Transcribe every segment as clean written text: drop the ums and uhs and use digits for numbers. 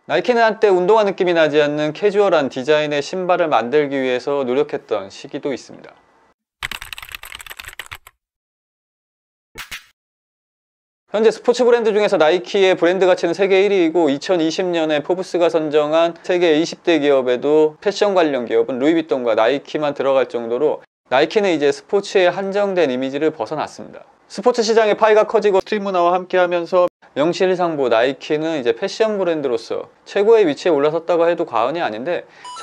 나이키는 한때 운동화 느낌이 나지 않는 캐주얼한 디자인의 신발을 만들기 위해서 노력했던 시기도 있습니다. 현재 스포츠 브랜드 중에서 나이키의 브랜드 가치는 세계 1위이고 2020년에 포브스가 선정한 세계 20대 기업에도 패션 관련 기업은 루이비통과 나이키만 들어갈 정도로 나이키는 이제 스포츠에 한정된 이미지를 벗어났습니다. 스포츠 시장의 파이가 커지고 스트릿 문화와 함께 하면서 명실상부 나이키는 이제 패션 브랜드로서 최고의 위치에 올라섰다고 해도 과언이 아닌데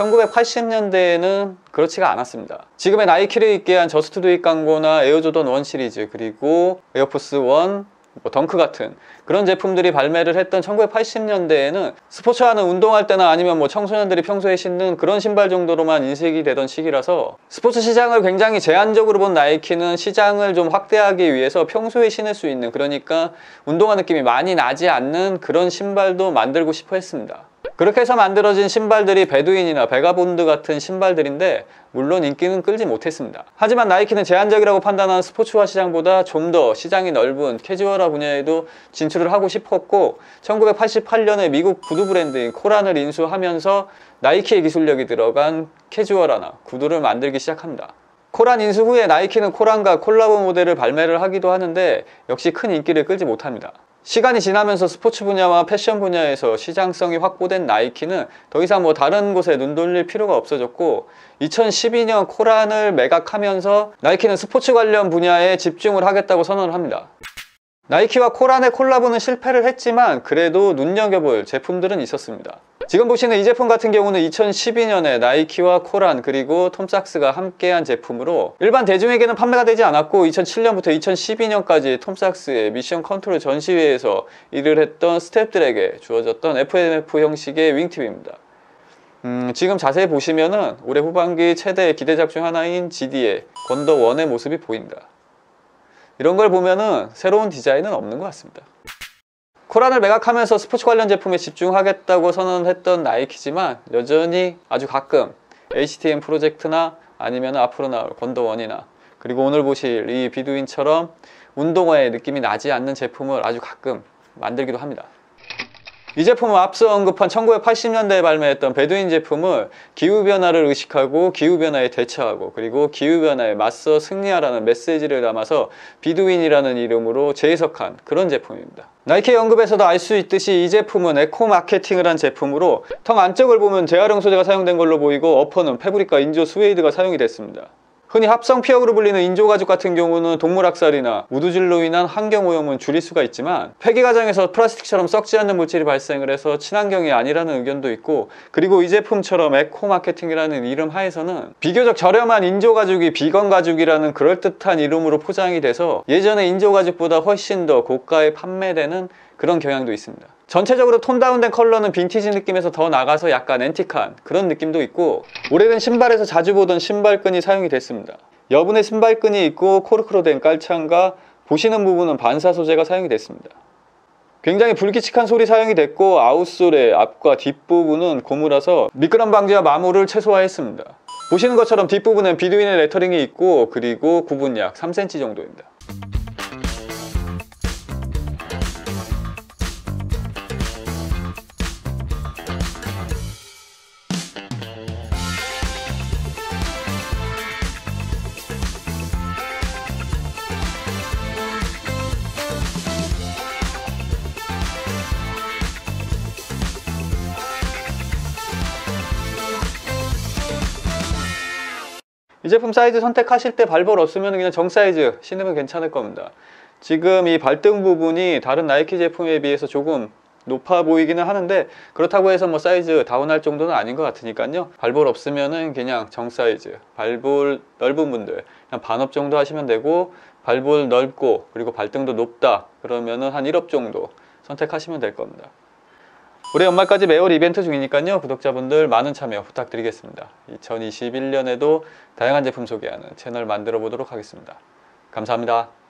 1980년대에는 그렇지가 않았습니다. 지금의 나이키를 있게 한 저스트 두 잇 광고나 에어조던 1 시리즈 그리고 에어포스 1, 덩크 같은 그런 제품들이 발매를 했던 1980년대에는 스포츠화는 운동할 때나 아니면 청소년들이 평소에 신는 그런 신발 정도로만 인식이 되던 시기라서 스포츠 시장을 굉장히 제한적으로 본 나이키는 시장을 좀 확대하기 위해서 평소에 신을 수 있는, 그러니까 운동화 느낌이 많이 나지 않는 그런 신발도 만들고 싶어 했습니다. 그렇게 해서 만들어진 신발들이 베두인이나 베가본드 같은 신발들인데 물론 인기는 끌지 못했습니다. 하지만 나이키는 제한적이라고 판단한 스포츠화 시장보다 좀 더 시장이 넓은 캐주얼화 분야에도 진출을 하고 싶었고 1988년에 미국 구두 브랜드인 코란을 인수하면서 나이키의 기술력이 들어간 캐주얼화나 구두를 만들기 시작합니다. 코란 인수 후에 나이키는 코란과 콜라보 모델을 발매를 하기도 하는데 역시 큰 인기를 끌지 못합니다. 시간이 지나면서 스포츠 분야와 패션 분야에서 시장성이 확보된 나이키는 더 이상 다른 곳에 눈 돌릴 필요가 없어졌고 2012년 코란을 매각하면서 나이키는 스포츠 관련 분야에 집중을 하겠다고 선언을 합니다. 나이키와 코란의 콜라보는 실패를 했지만 그래도 눈여겨볼 제품들은 있었습니다. 지금 보시는 이 제품 같은 경우는 2012년에 나이키와 코란 그리고 톰삭스가 함께한 제품으로 일반 대중에게는 판매가 되지 않았고 2007년부터 2012년까지 톰삭스의 미션 컨트롤 전시회에서 일을 했던 스태프들에게 주어졌던 FMF 형식의 윙팁입니다. 지금 자세히 보시면은 올해 후반기 최대 기대작 중 하나인 GD의 건더 1의 모습이 보입니다. 이런 걸 보면은 새로운 디자인은 없는 것 같습니다. 코란을 매각하면서 스포츠 관련 제품에 집중하겠다고 선언했던 나이키지만 여전히 아주 가끔 HTM 프로젝트나 아니면 앞으로 나올 건더1이나 그리고 오늘 보실 이 비두인처럼 운동화의 느낌이 나지 않는 제품을 아주 가끔 만들기도 합니다. 이 제품은 앞서 언급한 1980년대에 발매했던 베두인 제품을 기후변화를 의식하고 기후변화에 대처하고 그리고 기후변화에 맞서 승리하라는 메시지를 담아서 비두인이라는 이름으로 재해석한 그런 제품입니다. 나이키 언급에서도 알 수 있듯이 이 제품은 에코 마케팅을 한 제품으로 텅 안쪽을 보면 재활용 소재가 사용된 걸로 보이고 어퍼는 패브릭과 인조 스웨이드가 사용이 됐습니다. 흔히 합성 피혁으로 불리는 인조 가죽 같은 경우는 동물 학살이나 우두질로 인한 환경오염은 줄일 수가 있지만 폐기 과정에서 플라스틱처럼 썩지 않는 물질이 발생을 해서 친환경이 아니라는 의견도 있고, 그리고 이 제품처럼 에코 마케팅이라는 이름 하에서는 비교적 저렴한 인조 가죽이 비건 가죽이라는 그럴듯한 이름으로 포장이 돼서 예전에 인조 가죽보다 훨씬 더 고가에 판매되는 그런 경향도 있습니다. 전체적으로 톤 다운된 컬러는 빈티지 느낌에서 더 나가서 약간 앤틱한 그런 느낌도 있고, 오래된 신발에서 자주 보던 신발끈이 사용이 됐습니다. 여분의 신발끈이 있고 코르크로 된 깔창과 보시는 부분은 반사 소재가 사용이 됐습니다. 굉장히 불규칙한 솔이 사용이 됐고 아웃솔의 앞과 뒷부분은 고무라서 미끄럼 방지와 마모를 최소화했습니다. 보시는 것처럼 뒷부분엔 비두인의 레터링이 있고 그리고 굽은 약 3cm 정도입니다. 이 제품 사이즈 선택하실 때 발볼 없으면 그냥 정 사이즈 신으면 괜찮을 겁니다. 지금 이 발등 부분이 다른 나이키 제품에 비해서 조금 높아 보이기는 하는데 그렇다고 해서 사이즈 다운할 정도는 아닌 것 같으니까요. 발볼 없으면은 그냥 정 사이즈, 발볼 넓은 분들 그냥 반업 정도 하시면 되고, 발볼 넓고 그리고 발등도 높다 그러면은 한 1업 정도 선택하시면 될 겁니다. 올해 연말까지 매월 이벤트 중이니까요. 구독자분들 많은 참여 부탁드리겠습니다. 2021년에도 다양한 제품 소개하는 채널 만들어 보도록 하겠습니다. 감사합니다.